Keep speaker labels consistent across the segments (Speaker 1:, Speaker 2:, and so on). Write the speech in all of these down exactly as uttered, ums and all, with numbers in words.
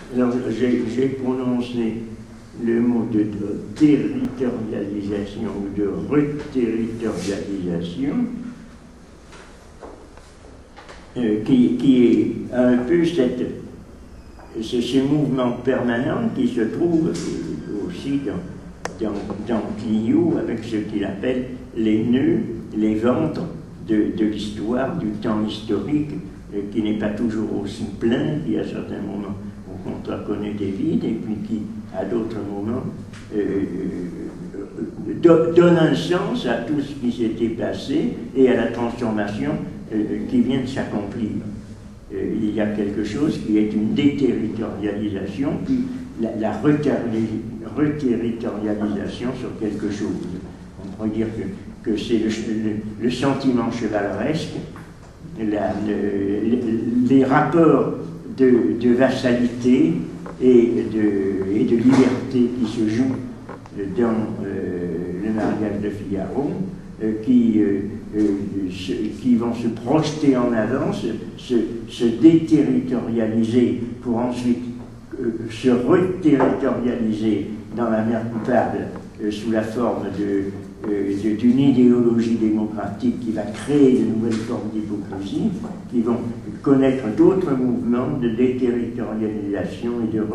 Speaker 1: Alors, j'ai prononcé le mot de, de territorialisation ou de reterritorialisation, euh, qui, qui est un peu cette, ce, ce mouvement permanent qui se trouve aussi dans, dans, dans Clio, avec ce qu'il appelle les nœuds, les ventres de, de l'histoire, du temps historique, euh, qui n'est pas toujours aussi plein, qui à certains moments on connaît des vides, et puis qui, à d'autres moments, euh, euh, donne un sens à tout ce qui s'était passé et à la transformation euh, qui vient de s'accomplir. Euh, il y a quelque chose qui est une déterritorialisation, puis la, la reterritorialisation sur quelque chose. On pourrait dire que, que c'est le, le, le sentiment chevaleresque, la, le, les rapports De, de vassalité et de, et de liberté qui se jouent dans euh, le mariage de Figaro, euh, qui, euh, euh, se, qui vont se projeter en avant, se, se, se déterritorialiser pour ensuite euh, se reterritorialiser dans la mer coupable euh, sous la forme de d'une idéologie démocratique qui va créer de nouvelles formes d'hypocrisie, qui vont connaître d'autres mouvements de déterritorialisation et de,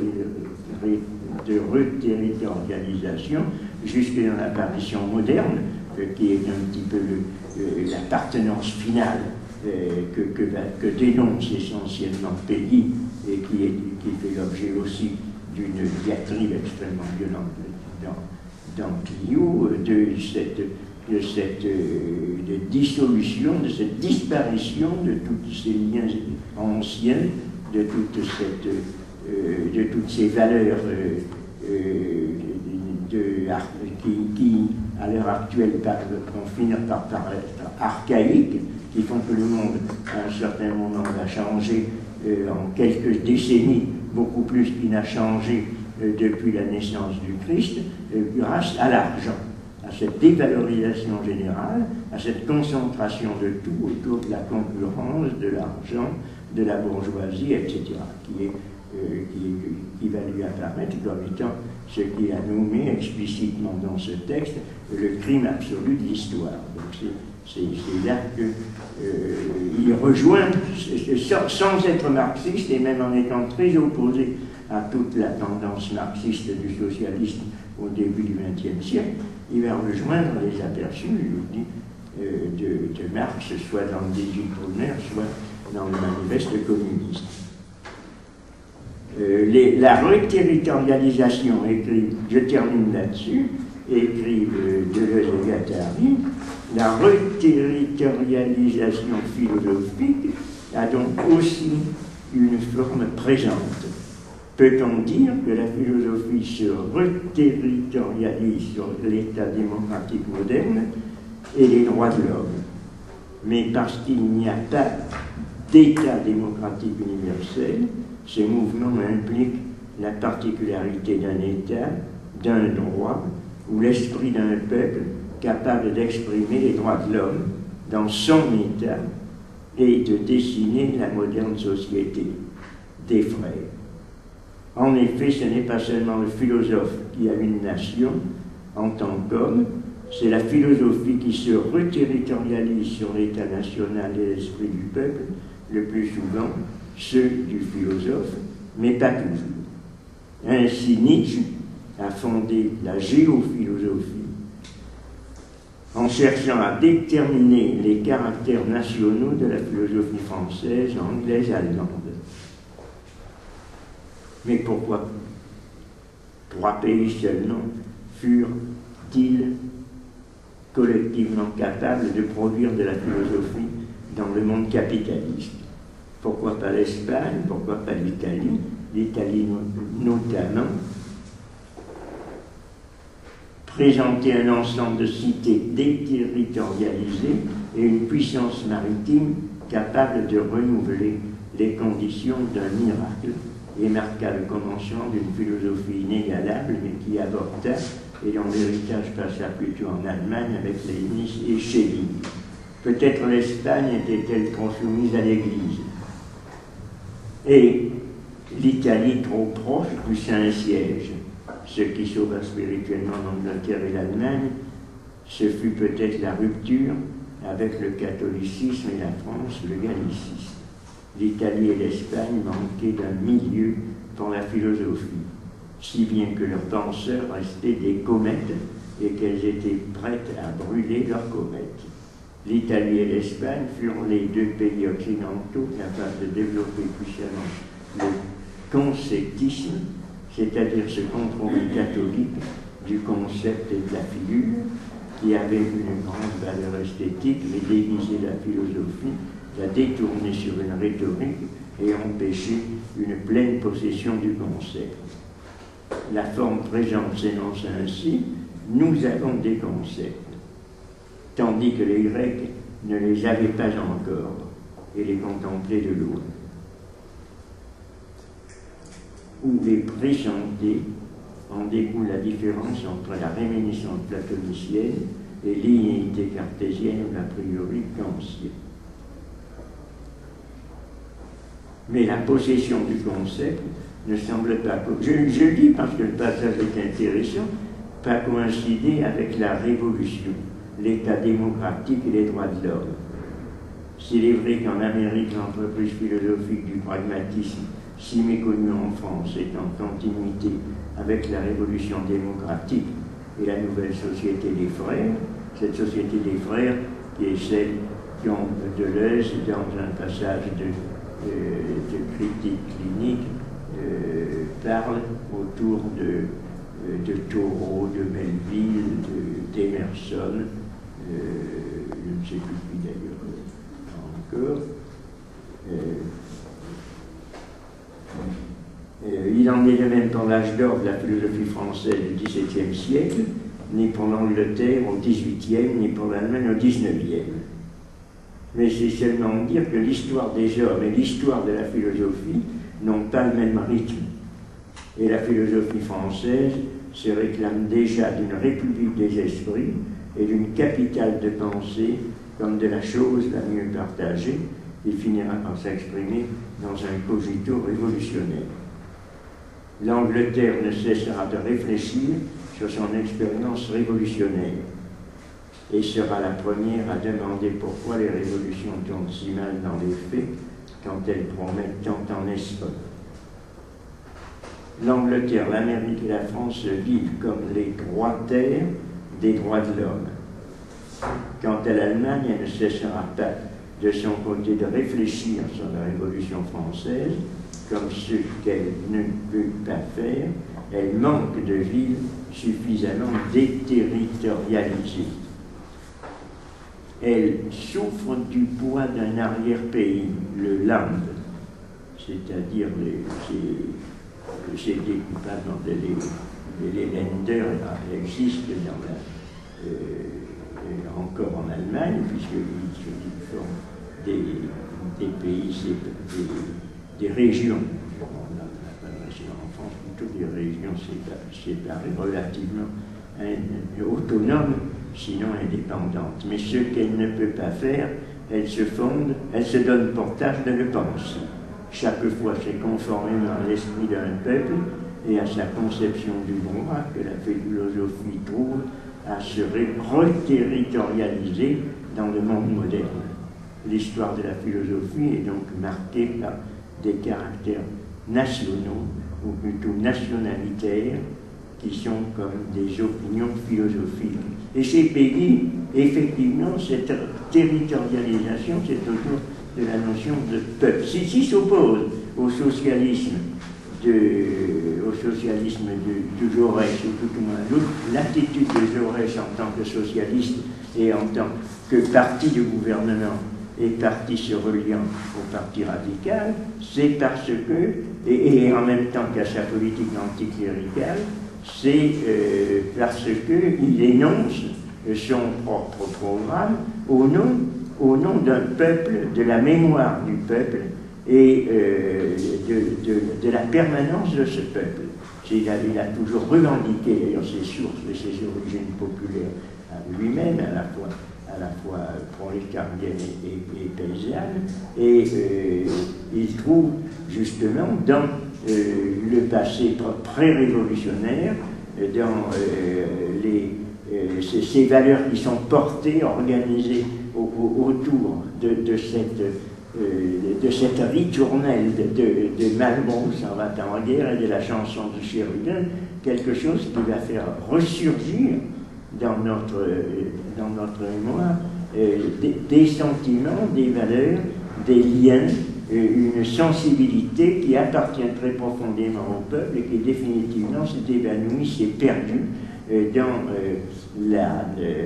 Speaker 1: de reterritorialisation, jusque dans l'apparition moderne, euh, qui est un petit peu euh, l'appartenance finale euh, que, que, que dénonce essentiellement Péguy, et qui, est, qui fait l'objet aussi d'une diatribe extrêmement violente dans dans Clio, de cette, de cette de dissolution, de cette disparition de tous ces liens anciens, de, toute cette, euh, de toutes ces valeurs euh, de, qui, qui, à l'heure actuelle, vont finir par, par être archaïques, qui font que le monde, à un certain moment, va changer euh, en quelques décennies, beaucoup plus qu'il n'a changé depuis la naissance du Christ, grâce à l'argent, à cette dévalorisation générale, à cette concentration de tout autour de la concurrence, de l'argent, de la bourgeoisie, et cetera, qui, est, euh, qui, est, qui va lui apparaître comme étant ce qu'il a nommé explicitement dans ce texte le crime absolu de l'histoire. Donc c'est là qu'il euh, rejoint, sans, sans être marxiste, et même en étant très opposé à toute la tendance marxiste du socialisme au début du vingtième siècle, il va rejoindre les aperçus, je vous dis, euh, de, de Marx, soit dans le dix-huit Bruckner, soit dans le manifeste communiste. Euh, les, la reterritorialisation, écrit, je termine là-dessus, écrit euh, Deleuze et Guattari, la reterritorialisation philosophique a donc aussi une forme présente. Peut-on dire que la philosophie se reterritorialise sur l'état démocratique moderne et les droits de l'homme, mais parce qu'il n'y a pas d'état démocratique universel, ce mouvement implique la particularité d'un état, d'un droit, ou l'esprit d'un peuple capable d'exprimer les droits de l'homme dans son état et de dessiner la moderne société des frères. En effet, ce n'est pas seulement le philosophe qui a une nation en tant qu'homme, c'est la philosophie qui se reterritorialise sur l'état national et l'esprit du peuple, le plus souvent ceux du philosophe, mais pas toujours. Ainsi, Nietzsche a fondé la géophilosophie en cherchant à déterminer les caractères nationaux de la philosophie française, anglaise, allemande. Mais pourquoi trois pays seulement furent-ils collectivement capables de produire de la philosophie dans le monde capitaliste? Pourquoi pas l'Espagne? Pourquoi pas l'Italie? L'Italie notamment présentait un ensemble de cités déterritorialisées et une puissance maritime capable de renouveler les conditions d'un miracle, et marqua le commencement d'une philosophie inégalable, mais qui avorta, et dont l'héritage passa plutôt en Allemagne avec Leibniz et Schelling. Peut-être l'Espagne était-elle trop soumise à l'Église. Et l'Italie trop proche du Saint-Siège. Ce qui sauva spirituellement l'Angleterre et l'Allemagne, ce fut peut-être la rupture avec le catholicisme et la France, le gallicisme. L'Italie et l'Espagne manquaient d'un milieu pour la philosophie, si bien que leurs penseurs restaient des comètes et qu'elles étaient prêtes à brûler leurs comètes. L'Italie et l'Espagne furent les deux pays occidentaux capables de développer puissamment le conceptisme, c'est-à-dire ce compromis catholique du concept et de la figure, qui avait une grande valeur esthétique, mais déguisait la philosophie, la détourner sur une rhétorique et empêcher une pleine possession du concept. La forme présente s'énonce ainsi: nous avons des concepts, tandis que les Grecs ne les avaient pas encore et les contemplaient de loin. Ou les pressentaient, en découle la différence entre la réminiscence platonicienne et l'unité cartésienne ou l'a priori kantienne. Mais la possession du concept ne semble pas, je, je dis parce que le passage est intéressant, pas coïncider avec la Révolution, l'État démocratique et les droits de l'homme. S'il est vrai qu'en Amérique, l'entreprise philosophique du pragmatisme, si méconnue en France, est en continuité avec la Révolution démocratique et la nouvelle société des frères, cette société des frères qui est celle dont Deleuze, dans un passage de, euh, de critique clinique, euh, parle autour de, euh, de Thoreau, de Melville, d'Emerson, euh, je ne sais plus qui d'ailleurs encore. Euh, euh, il en est de même pour l'âge d'or de la philosophie française du dix-septième siècle, ni pour l'Angleterre au dix-huitième, ni pour l'Allemagne au dix-neuvième. Mais c'est seulement dire que l'histoire des hommes et l'histoire de la philosophie n'ont pas le même rythme. Et la philosophie française se réclame déjà d'une république des esprits et d'une capitale de pensée comme de la chose la mieux partagée, qui finira par s'exprimer dans un cogito révolutionnaire. L'Angleterre ne cessera de réfléchir sur son expérience révolutionnaire et sera la première à demander pourquoi les révolutions tournent si mal dans les faits quand elles promettent tant en esprit. L'Angleterre, l'Amérique et la France se vivent comme les trois terres des droits de l'homme. Quant à l'Allemagne, elle ne cessera pas de son côté de réfléchir sur la Révolution française comme ce qu'elle ne peut pas faire. Elle manque de villes suffisamment déterritorialisées. Elle souffre du poids d'un arrière-pays, le Land, c'est-à-dire ces, ces découpages dans les, les Länder existent dans la, euh, encore en Allemagne, puisqu'ils se forment des, des pays, des, des régions. En France, plutôt des régions séparées, relativement autonomes, sinon indépendantes. Mais ce qu'elle ne peut pas faire, elle se fonde, elle se donne pour tâche de le penser. Chaque fois, c'est conformément à l'esprit d'un peuple et à sa conception du droit que la philosophie trouve à se reterritorialiser dans le monde moderne. L'histoire de la philosophie est donc marquée par des caractères nationaux, ou plutôt nationalitaires, qui sont comme des opinions philosophiques. Et ces pays, effectivement, cette territorialisation, c'est autour de la notion de peuple. Ceci s'oppose au socialisme de, au socialisme de, de Jaurès, ou tout au moins l'attitude de Jaurès en tant que socialiste et en tant que parti de gouvernement et parti se reliant au parti radical, c'est parce que, et, et en même temps qu'à sa politique anticléricale, c'est euh, parce qu'il énonce son propre programme au nom, au nom d'un peuple, de la mémoire du peuple et euh, de, de, de la permanence de ce peuple. Il a, il a toujours revendiqué d'ailleurs ses sources et ses origines populaires à lui-même, à la fois, à la fois prolétarienne et, et, et paysanne, et euh, il trouve justement dans euh, le passé pré-révolutionnaire, dans euh, les, euh, ces, ces valeurs qui sont portées, organisées au, au, autour de, de, cette, euh, de cette ritournelle de, de, de Malbrousse en va-t-en en guerre et de la chanson de Sheridan, quelque chose qui va faire ressurgir dans notre, euh, dans notre mémoire euh, des, des sentiments, des valeurs, des liens, une sensibilité qui appartient très profondément au peuple et qui définitivement s'est évanouie, s'est perdue euh, dans, euh, la, euh,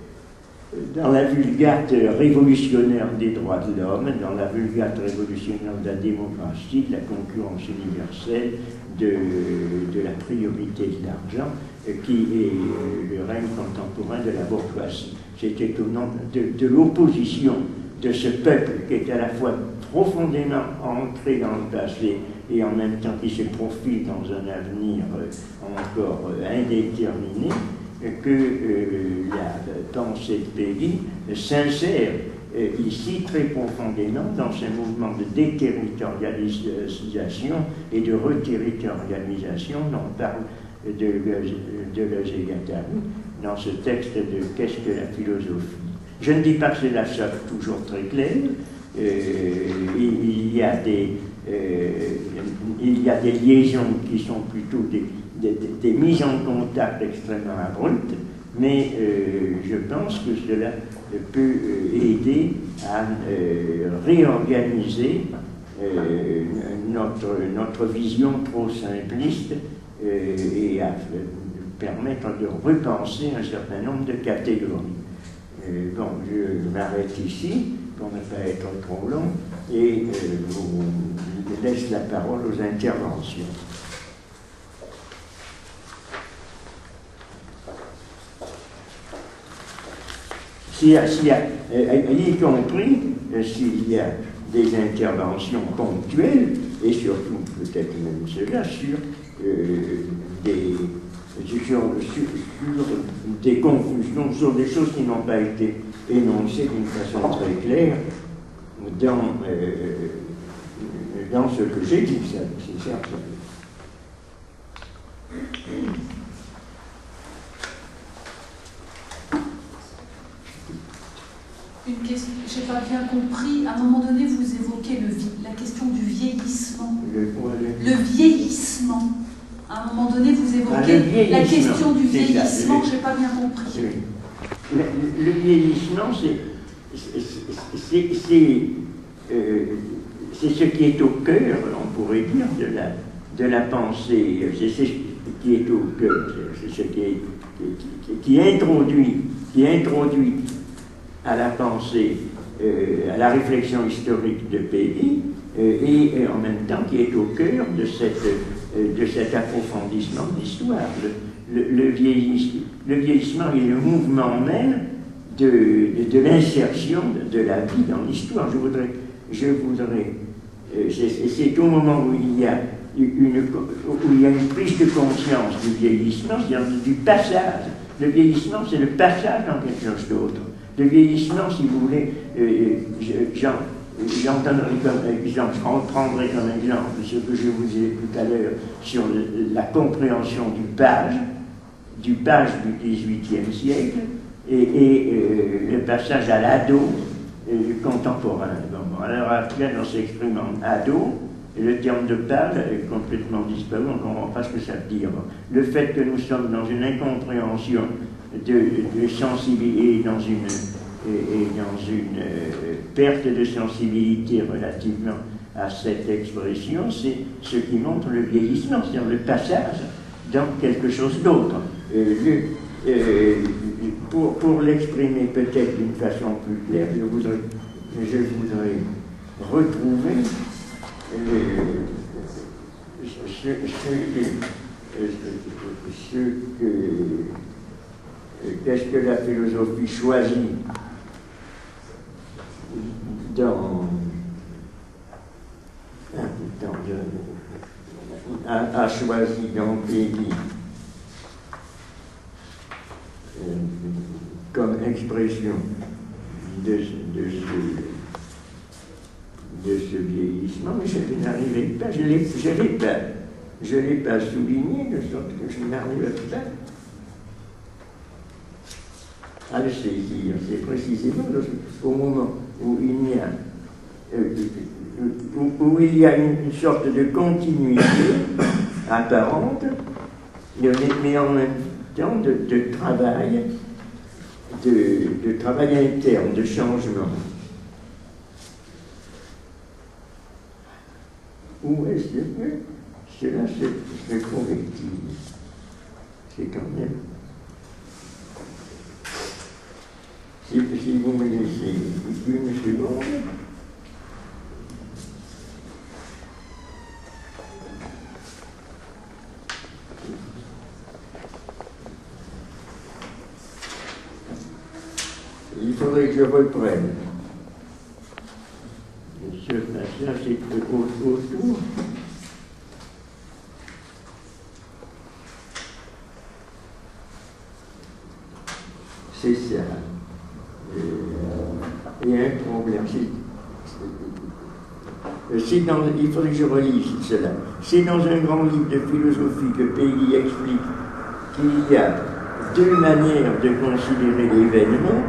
Speaker 1: dans la vulgate révolutionnaire des droits de l'homme, dans la vulgate révolutionnaire de la démocratie, de la concurrence universelle, de, de la priorité de l'argent, euh, qui est euh, le règne contemporain de la bourgeoisie. C'était au nom de, de l'opposition de ce peuple qui est à la fois profondément ancré dans le passé et en même temps qui se profile dans un avenir euh, encore euh, indéterminé, que euh, la pensée de Péguy s'insère euh, ici très profondément dans ce mouvement de déterritorialisation et de reterritorialisation dont parle de Deleuze et Guattari dans ce texte de « Qu'est-ce que la philosophie ?» Je ne dis pas que cela soit toujours très clair. Euh, il, y a des, euh, il y a des liaisons qui sont plutôt des, des, des mises en contact extrêmement abruptes, mais euh, je pense que cela peut euh, aider à euh, réorganiser euh, notre, notre vision trop simpliste euh, et à euh, permettre de repenser un certain nombre de catégories. Euh, bon, je m'arrête ici pour ne pas être trop long et euh, vous laisse la parole aux interventions. S'il y a, s'il y a euh, y compris euh, s'il y a des interventions ponctuelles et surtout peut-être même cela sur euh, des Sur, sur, sur des confusions, sur des choses qui n'ont pas été énoncées d'une façon très claire dans, euh, dans ce que j'ai dit, ça, c'est certain.
Speaker 2: Une question, je n'ai pas bien compris, à un moment donné vous évoquez le, la question du vieillissement.
Speaker 1: Le, le,
Speaker 2: le vieillissement. À un moment donné, vous évoquez ah, la question du vieillissement, je n'ai pas bien compris.
Speaker 1: Oui. Le, le vieillissement, c'est euh, ce qui est au cœur, on pourrait dire, de la, de la pensée. C'est ce qui est au cœur, c'est ce qui, est, qui, qui, qui, introduit, qui introduit à la pensée, euh, à la réflexion historique de Péguy, euh, et, et en même temps qui est au cœur de cette... de cet approfondissement de l'histoire. Le, le, le, vieillissement, le vieillissement est le mouvement même de, de, de l'insertion de, de la vie dans l'histoire. Je voudrais, je voudrais euh, c'est au moment où il y a une, où il y a une prise de conscience du vieillissement, c'est-à-dire du passage. Le vieillissement, c'est le passage dans quelque chose d'autre. Le vieillissement, si vous voulez, euh, Jean, j'entendrai comme exemple, je reprendrai comme exemple ce que je vous disais tout à l'heure sur le, la compréhension du page, du page du dix-huitième siècle, et, et euh, le passage à l'ado euh, contemporain. Bon, à l'heure actuelle, on s'exprime en ado, et le terme de page est complètement disparu, on ne comprend pas ce que ça veut dire. Le fait que nous sommes dans une incompréhension de, de sensibilité, dans une et, et dans une euh, perte de sensibilité relativement à cette expression, c'est ce qui montre le vieillissement, c'est-à-dire le passage dans quelque chose d'autre. Euh, euh, pour pour l'exprimer peut-être d'une façon plus claire, je voudrais, je voudrais retrouver le, ce, ce que, ce que qu'est-ce que la philosophie choisit dans, dans a, a choisi dans Péguy euh, comme expression de, de, ce, de ce vieillissement, mais je n'arrivais pas, je ne l'ai pas, je l'ai pas souligné, de sorte que je n'arrivais pas à le saisir. C'est précisément au moment où il y a, euh, où, où il y a une, une sorte de continuité apparente, mais en même temps de, de travail, de, de travail interne, de changement. Où est-ce que cela se, se corrective? C'est quand même... Si, si vous me laissez une seconde... Il faudrait que je reprenne. Ce passage est autour. C'est ça. Euh, il y a un problème. C'est dans, il faudrait que je relise cela. C'est dans un grand livre de philosophie que Péguy explique qu'il y a deux manières de considérer l'événement.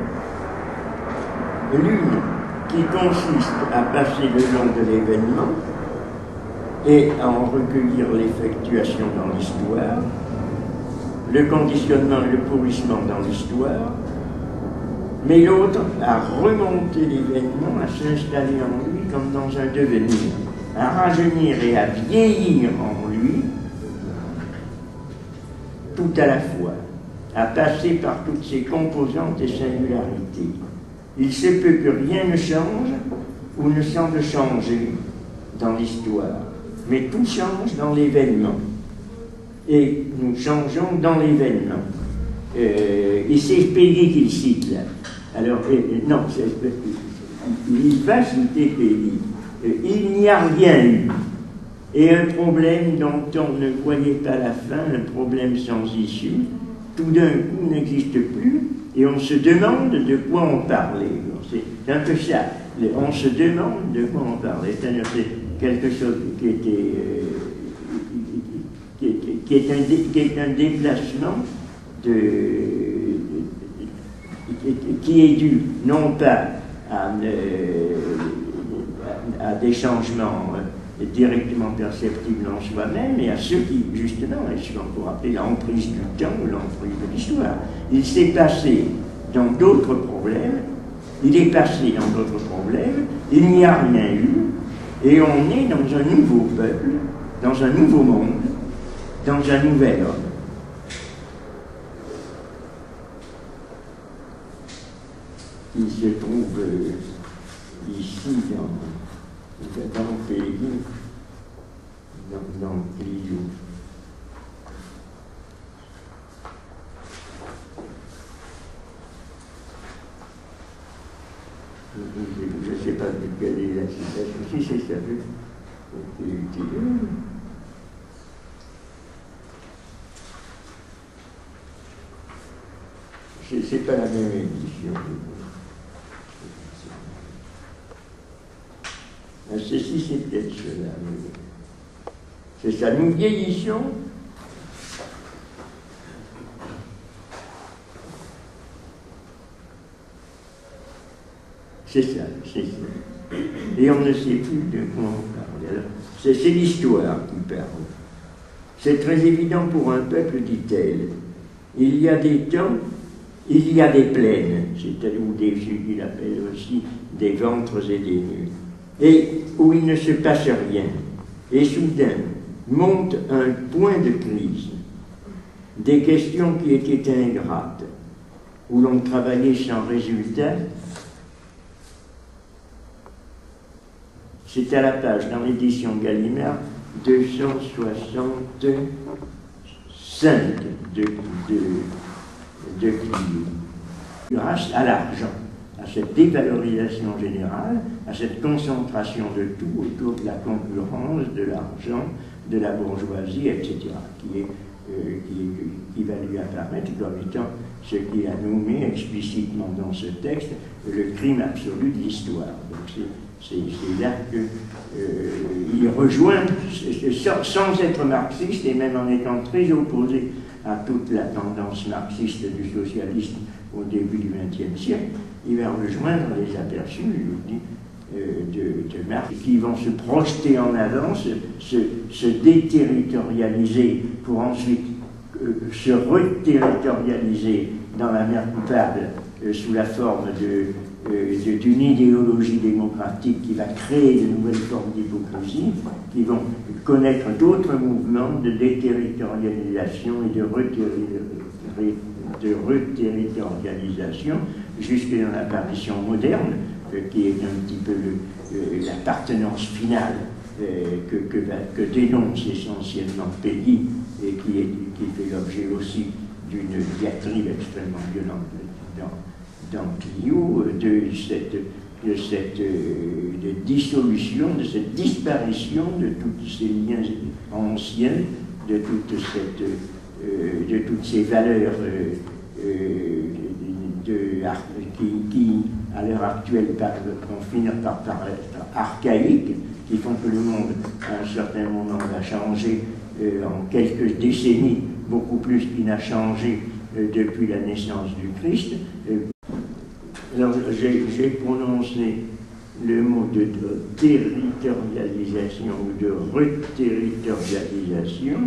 Speaker 1: L'une qui consiste à passer le long de l'événement et à en recueillir l'effectuation dans l'histoire, le conditionnement et le pourrissement dans l'histoire, mais l'autre à remonter l'événement, à s'installer en lui comme dans un devenir, à rajeunir et à vieillir en lui tout à la fois, à passer par toutes ses composantes et singularités. Il se peut que rien ne change ou ne semble changer dans l'histoire, mais tout change dans l'événement. Et nous changeons dans l'événement. Euh, et c'est Péguy qui le cite là. Alors, euh, non, il va citer Péguy. Euh, il n'y a rien eu. Et un problème dont on ne voyait pas la fin, un problème sans issue, tout d'un coup n'existe plus. Et on se demande de quoi on parlait. C'est un peu ça. On se demande de quoi on parlait. C'est-à-dire que c'est quelque chose qui était, euh, qui, est, qui, est un dé, qui est un déplacement de, qui est dû non pas à, euh, à, à des changements euh, directement perceptibles en soi-même, mais à ceux qui, justement, est ce qu'on pourrait appeler l'emprise du temps ou l'emprise de l'histoire. Il s'est passé dans d'autres problèmes, il est passé dans d'autres problèmes, il n'y a rien eu, et on est dans un nouveau peuple, dans un nouveau monde, dans un nouvel homme. Il se trouve euh, ici dans, dans le pays, dans, dans Clio. Je ne sais pas quelle est la citation, si c'est ça, c'est utile. C'est pas la même édition. Ceci, c'est peut-être cela. C'est ça, nous vieillissons. C'est ça, c'est ça. Et on ne sait plus de quoi on parle. C'est l'histoire qui parle. C'est très évident pour un peuple, dit-elle. Il y a des temps, il y a des plaines, c'est-à-dire ou des, il appelle aussi des ventres et des nus, et où il ne se passe rien. Et soudain, monte un point de crise, des questions qui étaient ingrates, où l'on travaillait sans résultat. C'est à la page, dans l'édition Gallimard, deux cent soixante-cinq de, de, de Clio. Grâce à l'argent, à cette dévalorisation générale, à cette concentration de tout autour de la concurrence, de l'argent, de la bourgeoisie, et cetera, qui, est, euh, qui, est, qui va lui apparaître comme étant ce qu'il a nommé explicitement dans ce texte le crime absolu de l'histoire. Donc c'est C'est là qu'il euh, rejoint, sans, sans être marxiste et même en étant très opposé à toute la tendance marxiste du socialisme au début du vingtième siècle, il va rejoindre les aperçus, je vous dis, euh, de, de Marx, qui vont se projeter en avant, se, se, se déterritorialiser pour ensuite euh, se reterritorialiser dans la mer coupable euh, sous la forme de d'une idéologie démocratique qui va créer de nouvelles formes d'hypocrisie, qui vont connaître d'autres mouvements de déterritorialisation et de, de reterritorialisation, jusque dans l'apparition moderne, euh, qui est un petit peu l'appartenance finale euh, que, que, que dénonce essentiellement Péguy et qui, est, qui fait l'objet aussi d'une diatribe extrêmement violente dans dans Clio, de cette, de cette de dissolution, de cette disparition de tous ces liens anciens, de, toute cette, euh, de toutes ces valeurs euh, de, de, qui, qui, à l'heure actuelle, vont finir par paraître archaïques, qui font que le monde, à un certain moment, va changer euh, en quelques décennies, beaucoup plus qu'il n'a changé euh, depuis la naissance du Christ. Euh, Alors, j'ai prononcé le mot de, de territorialisation ou de reterritorialisation,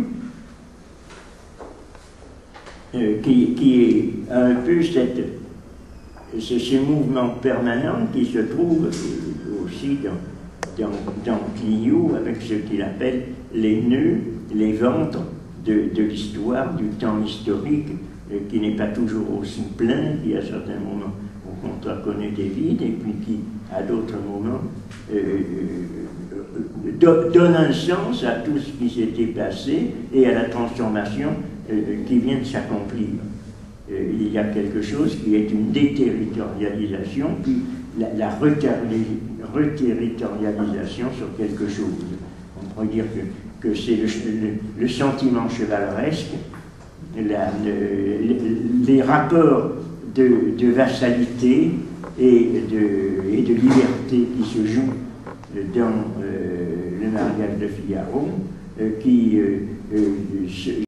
Speaker 1: euh, qui, qui est un peu cette, ce, ce mouvement permanent qui se trouve aussi dans, dans, dans Clio avec ce qu'il appelle les nœuds, les ventres de, de l'histoire, du temps historique, euh, qui n'est pas toujours aussi plein, qui à certains moments on reconnaît des vides, et puis qui, à d'autres moments, euh, euh, donne un sens à tout ce qui s'était passé et à la transformation euh, qui vient de s'accomplir. Euh, il y a quelque chose qui est une déterritorialisation, puis la, la reterritorialisation sur quelque chose. On pourrait dire que, que c'est le, le, le sentiment chevaleresque, la, le, les rapports De, de vassalité et de, et de liberté qui se jouent dans euh, le mariage de Figaro, euh, qui euh, euh, se,